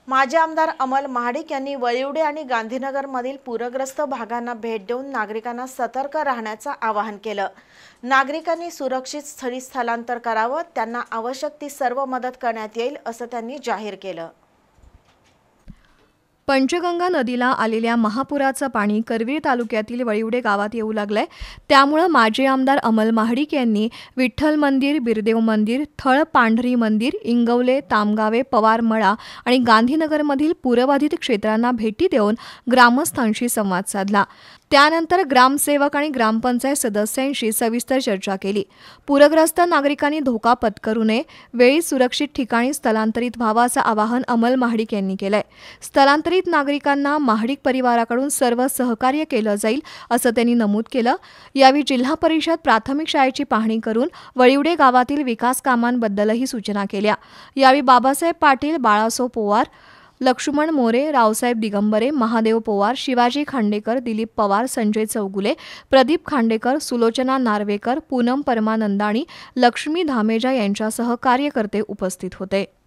माजी आमदार अमल महाडिक यांनी वळिवडे आणि गांधीनगरमधील पूरग्रस्त भागांना भेट देऊन नागरिकांना सतर्क राहण्याचं आवाहन केलं। नागरिकांनी सुरक्षित स्थळी स्थलांतर करावं, त्यांना आवश्यक ती सर्व मदत करण्यात येईल असं त्यांनी जाहीर केलं। पंचगंगा नदीला आलेल्या महापुराचं पाणी करवीर तालुक्यातील वळिवडे गावात येऊ लागलंय। त्यामुळे माजी आमदार अमल महाडिक यांनी विठ्ठल मंदिर, बिरदेव मंदिर, थळ पांढरी मंदिर, इंगवले, तामगावे, पवारमळा आणि गांधीनगरमधील पूरबाधित क्षेत्रांना भेटी देऊन ग्रामस्थांशी संवाद साधला। त्यानंतर ग्रामसेवक आणि ग्रामपंचायत सदस्यांशी सविस्तर चर्चा केली। पूरग्रस्त नागरिकांनी धोका पत्करू नये, वेळी सुरक्षित ठिकाणी स्थलांतरित व्हावं असं आवाहन अमल महाडिक यांनी केलंय। स्थलांतरित नागरिकांना महाडिक परिवाराकडून सर्व सहकार्य केलं जाईल असं त्यांनी नमूद केलं। यावेळी जिल्हा परिषद प्राथमिक शाळेची पाहणी करून वळिवडे गावातील विकास कामांबद्दलही सूचना केल्या। यावेळी बाबासाहेब पाटील, बाळासाहेब पोवार, लक्ष्मण मोरे, रावसाहेब दिगंबरे, महादेव पोवार, शिवाजी खांडेकर, दिलीप पवार, संजय चौगुले, प्रदीप खांडेकर, सुलोचना नार्वेकर, पूनम परमानंदाणी, लक्ष्मी धामेजा यांच्यासह कार्यकर्ते उपस्थित होते।